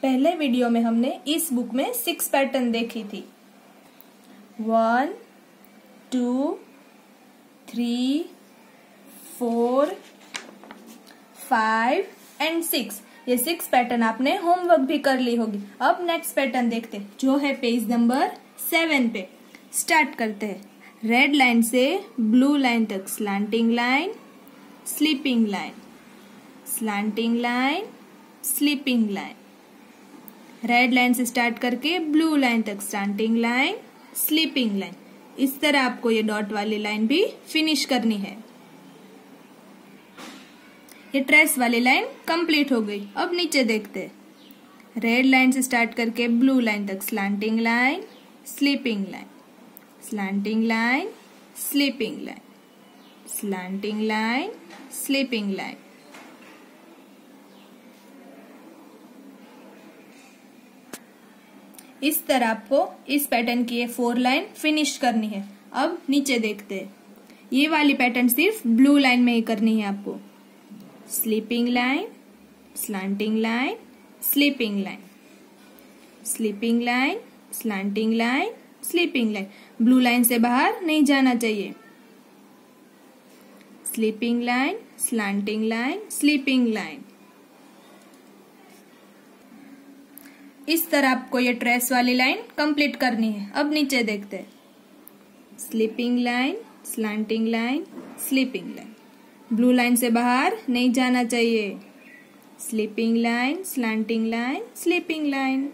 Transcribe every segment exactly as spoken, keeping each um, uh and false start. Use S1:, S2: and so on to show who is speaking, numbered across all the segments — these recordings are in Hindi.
S1: पहले वीडियो में हमने इस बुक में सिक्स पैटर्न देखी थी। One, two, three, four, five and six. ये सिक्स पैटर्न आपने होमवर्क भी कर ली होगी। अब नेक्स्ट पैटर्न देखते हैं जो है पेज नंबर सेवन पे। स्टार्ट करते हैं। रेड लाइन से ब्लू लाइन तक slanting line, sleeping line, slanting line, sleeping line. Red line से स्टार्ट करके ब्लू लाइन तक स्लैंटिंग लाइन, स्लीपिंग लाइन। इस तरह आपको ये डॉट वाली लाइन भी फिनिश करनी है। ये ट्रेस वाली लाइन कंप्लीट हो गई। अब नीचे देखते हैं। रेड लाइन से स्टार्ट करके ब्लू लाइन तक slanting line, sleeping line, slanting line, sleeping line, slanting line, sleeping line. इस तरह आपको इस पैटर्न की ये फोर लाइन फिनिश करनी है। अब नीचे देखते हैं। ये वाली पैटर्न सिर्फ ब्लू लाइन में ही करनी है आपको। Sleeping line, slanting line, sleeping line, sleeping line, slanting line, sleeping line. Blue line से बाहर नहीं जाना चाहिए। Sleeping line, slanting line, sleeping line. इस तरह आपको ये ट्रेस वाली लाइन कंप्लीट करनी है। अब नीचे देखते हैं। Sleeping line, slanting line, sleeping line. Blue line से बाहर नहीं जाना चाहिए। Sleeping line, slanting line, sleeping line.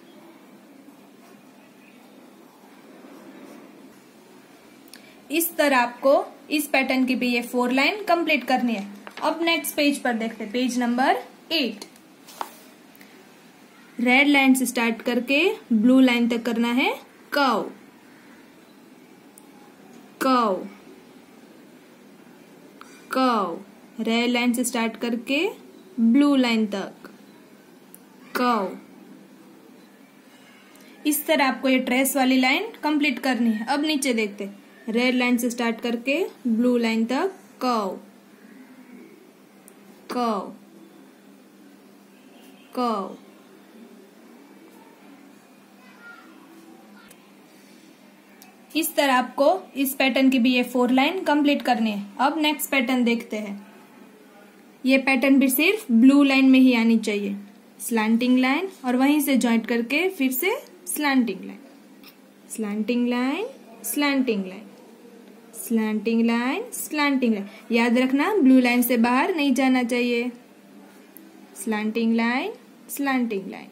S1: इस तरह आपको इस पैटर्न की भी ये फोर लाइन कंप्लीट करनी है। अब नेक्स्ट पेज पर देखते हैं। Page number eight. Red line से स्टार्ट करके ब्लू लाइन तक करना है curve, curve, curve. Red line से स्टार्ट करके ब्लू लाइन तक कर्व। इस तरह आपको ये ट्रेस वाली लाइन कंप्लीट करनी है। अब नीचे देखते। रेड लाइन से स्टार्ट करके ब्लू लाइन तक कर्व, कर्व, कर्व। इस तरह आपको इस पैटर्न की भी ये फोर लाइन कंप्लीट करनी है। अब नेक्स्ट पैटर्न देखते हैं। ये पैटर्न भी सिर्फ ब्लू लाइन में ही आनी चाहिए। स्लैंटिंग लाइन और वहीं से जॉइंट करके फिर से slanting line, slanting line, slanting line, slanting line, slanting line. याद रखना ब्लू लाइन से बाहर नहीं जाना चाहिए। Slanting line, slanting line.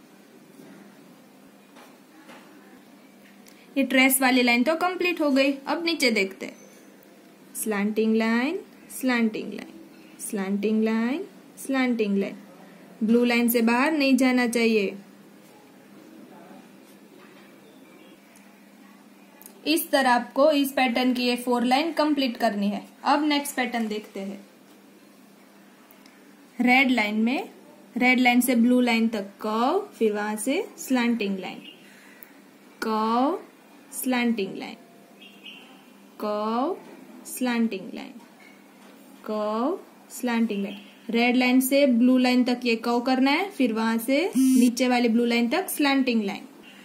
S1: ये ट्रेस वाली लाइन तो कंप्लीट हो गई। अब नीचे देखते हैं। Slanting line, slanting line, slanting line, slanting line. Blue line से बाहर नहीं जाना चाहिए। इस तरह आपको इस पैटर्न की ये फोर लाइन कंप्लीट करनी है। अब नेक्स्ट पैटर्न देखते हैं। रेड लाइन में रेड लाइन से ब्लू लाइन तक कर्व, फिर वहां से slanting line, curve, slanting line, curve, slanting line, curve, slanting line. Red line से ब्लू लाइन तक ये कर्व करना है, फिर वहां से नीचे वाली ब्लू लाइन तक स्लैंटिंग लाइन।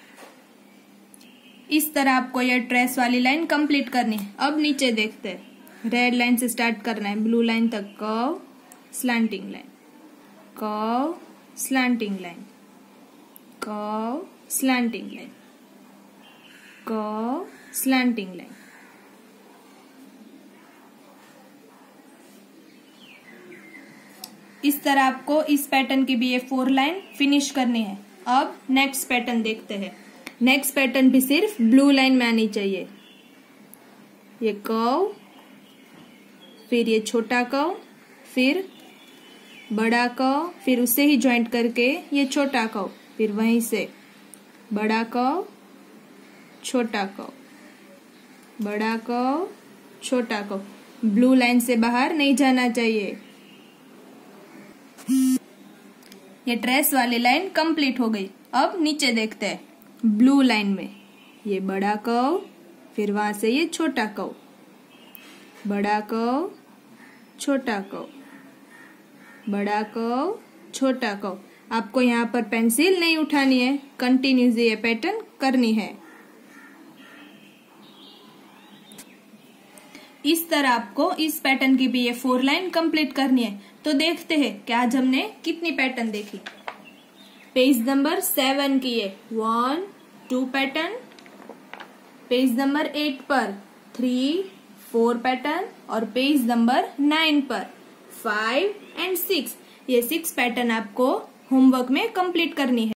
S1: इस तरह आपको ये ट्रेस वाली लाइन कंप्लीट करनी है। अब नीचे देखते हैं। रेड लाइन से स्टार्ट करना है, ब्लू लाइन तक curve, slanting line, curve, slanting line, curve, slanting line, curve, slanting line. इस तरह आपको इस पैटर्न की भी ये फोर लाइन फिनिश करनी है। अब नेक्स्ट पैटर्न देखते हैं। नेक्स्ट पैटर्न भी सिर्फ ब्लू लाइन में आनी चाहिए। ये कर्व, फिर ये छोटा कर्व, फिर बड़ा कर्व, फिर उससे ही ज्वाइंट करके ये छोटा कर्व, फिर वहीं से बड़ा कर्व, छोटा कर्व, बड़ा कर्व, छोटा कर्व। ब्लू लाइन से बाहर नहीं जाना चाहिए। ये ट्रेस वाली लाइन कंप्लीट हो गई। अब नीचे देखते हैं। ब्लू लाइन में ये बड़ा कर्व, फिर वहां से ये छोटा कर्व, बड़ा कर्व, छोटा कर्व, बड़ा कर्व, छोटा कर्व। आपको यहाँ पर पेंसिल नहीं उठानी है, कंटिन्यूस ये पैटर्न करनी है। इस तरह आपको इस पैटर्न की भी ये फोर लाइन कंप्लीट करनी है। तो देखते हैं कि आज हमने कितनी पैटर्न देखी। पेज नंबर सेवन की है one two pattern, page number eight पर थ्री फोर पैटर्न और पेज नंबर नाइन पर फाइव एंड सिक्स। ये सिक्स पैटर्न आपको होमवर्क में कंप्लीट करनी है।